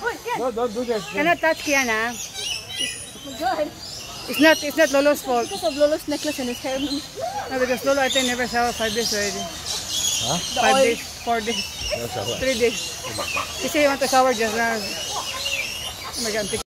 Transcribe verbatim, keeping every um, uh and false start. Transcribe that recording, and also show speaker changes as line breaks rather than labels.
No, don't do that.
Cannot touch Kiana.
Oh my God.
It's not, it's not Lolo's fault.
Because of Lolo's necklace and his hair.
No, because Lolo I think never showered five days already.
Huh?
The
Five
oil.
days, four days,
That's all right.
three days. He said he want to shower just now. Oh my God.